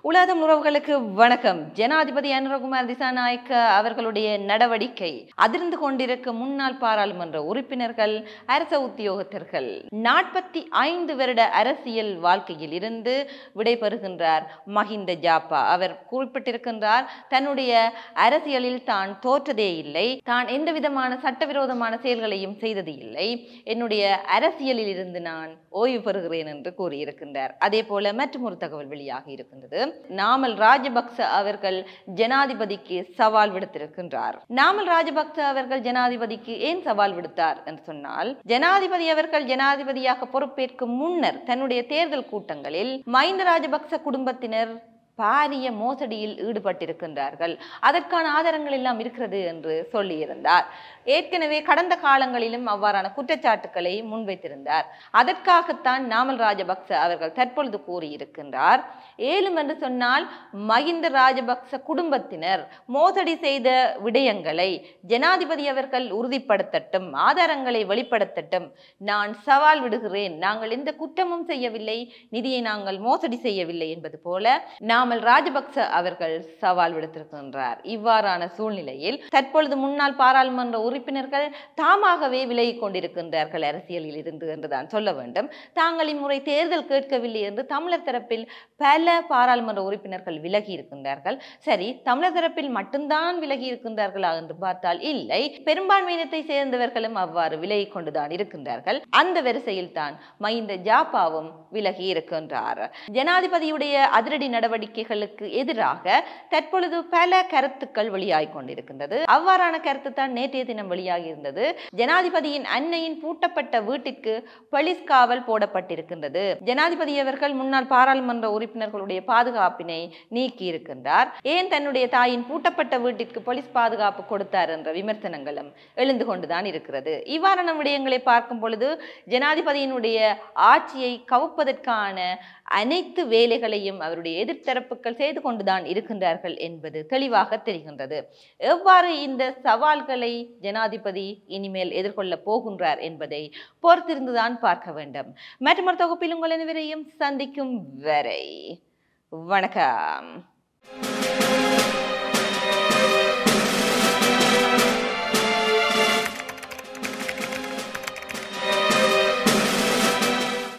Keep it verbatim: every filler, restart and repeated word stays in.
உலகம் உறவுகளுக்கு வணக்கம். ஜனாதிபதி அனுரகுமார் திசாநாயக்க அவர்களுடைய நடவடிக்கை அதிர்ந்து கொண்டிருக்கும் முன்னாள் பாராளுமன்ற உறுப்பினர்கள், அரச உத்தியோகத்தர்கள் நாற்பத்தி ஐந்து வருட அரசியல் வாழ்க்கையில் இருந்து விடைபெறுகின்றார் மஹிந்த ஜாப்பா. அவர் குறிப்பிட்டிருக்கின்றார், தன்னுடைய அரசியலில் தான் தோற்றதே இல்லை, தான் எந்த விதமான சட்டவிரோதமான செயல்களையும் செய்தது இல்லை, என்னுடைய அரசியலில் இருந்து நான் ஓய்வு பெறுகிறேன் என்று கூறியிருக்கின்றார். அதே போல மற்றொரு தகவல் வெளியாக இருக்கின்றது. நாமல் ராஜபக்ச அவர்கள் ஜனாதிபதிக்கு சவால் விடுத்திருக்கின்றார். நாமல் ராஜபக்ச அவர்கள் ஜனாதிபதிக்கு ஏன் சவால் விடுத்தார் என்று சொன்னால், ஜனாதிபதி அவர்கள் ஜனாதிபதியாக பொறுப்பேற்கும் முன்னர் தன்னுடைய தேர்தல் கூட்டங்களில் மஹிந்த ராஜபக்ச குடும்பத்தினர் பாரிய மோசடியில் ஈடுபட்டிருக்கின்றார்கள், அதற்கான ஆதாரங்கள் எல்லாம் இருக்கிறது என்று சொல்லியிருந்தார். ஏற்கனவே கடந்த காலங்களிலும் அவ்வாறான குற்றச்சாட்டுக்களை முன்வைத்திருந்தார். அதற்காகத்தான் நாமல் ராஜபக்ச அவர்கள் தற்பொழுது கூறியிருக்கின்றார், ஏலும் என்று சொன்னால் மஹிந்த ராஜபக்ச குடும்பத்தினர் மோசடி செய்த விடயங்களை ஜனாதிபதி அவர்கள் உறுதிப்படுத்தட்டும், ஆதாரங்களை வெளிப்படுத்தட்டும், நான் சவால் விடுகிறேன், நாங்கள் எந்த குற்றமும் செய்யவில்லை, நிதியை நாங்கள் மோசடி செய்யவில்லை என்பது போல நாமல் ராஜபக்ச அவர்கள் சவால் விடுத்திருக்கின்றார். இவ்வாறான சூழ்நிலையில் தற்பொழுது முன்னாள் பாராளுமன்ற உறுப்பினர்கள் தாமாகவே விலகிக் கொண்டிருக்கின்றார்கள் அரசியலில் இருந்து என்றுதான் சொல்ல வேண்டும். தாங்கள் இம்முறை தேர்தல் கேட்கவில்லை என்று தமிழர் தரப்பில் பல பாராளுமன்ற உறுப்பினர்கள் விலகி இருக்கின்றார்கள். சரி, தமிழர் தரப்பில் மட்டும்தான் விலகி இருக்கின்றார்களா என்று பார்த்தால் இல்லை, பெரும்பான்மையினத்தை சேர்ந்தவர்களும் அவ்வாறு விலகி கொண்டுதான் இருக்கின்றார்கள். அந்த வரிசையில் தான் மஹிந்த ஜாப்பாவும் விலகி இருக்கின்றார். ஜனாதிபதியுடைய அதிரடி நடவடிக்கைகளுக்கு எதிராக தற்பொழுது பல கருத்துக்கள் வெளியாகிக் கொண்டிருக்கின்றது. அவ்வாறான கருத்து தான் நேற்றைய தினம் வெளியாகி இருந்தது. ஜனாதிபதியின் அன்னையின் பூட்டப்பட்ட வீட்டிற்கு போலீஸ் காவல் போடப்பட்டிருக்கின்றது. ஜனாதிபதி அவர்கள் முன்னாள் பாராளுமன்ற உறுப்பினர்களுடைய பாதுகாப்பினை நீக்கி இருக்கின்றார். ஏன் தன்னுடைய தாயின் பூட்டப்பட்ட வீட்டிற்கு போலீஸ் பாதுகாப்பு கொடுத்தார் என்ற விமர்சனங்களும் எழுந்து கொண்டுதான் இருக்கிறது. இவ்வாறான விடயங்களை பார்க்கும் பொழுது ஜனாதிபதியினுடைய ஆட்சியை கவுப்பதற்கான அனைத்து வேலைகளையும் அவருடைய எதிர்த்தரப்புகள் செய்து கொண்டுதான் இருக்கின்றார்கள் என்பது தெளிவாக தெரிகின்றது. எவ்வாறு இந்த சவால்களை ஜனாதிபதி இனிமேல் எதிர்கொள்ள போகின்றார் என்பதை பொறுத்திருந்துதான் பார்க்க வேண்டும். மற்றொரு தொகுப்பில் உங்கள் அனைவரையும் சந்திக்கும் வரை வணக்கம்.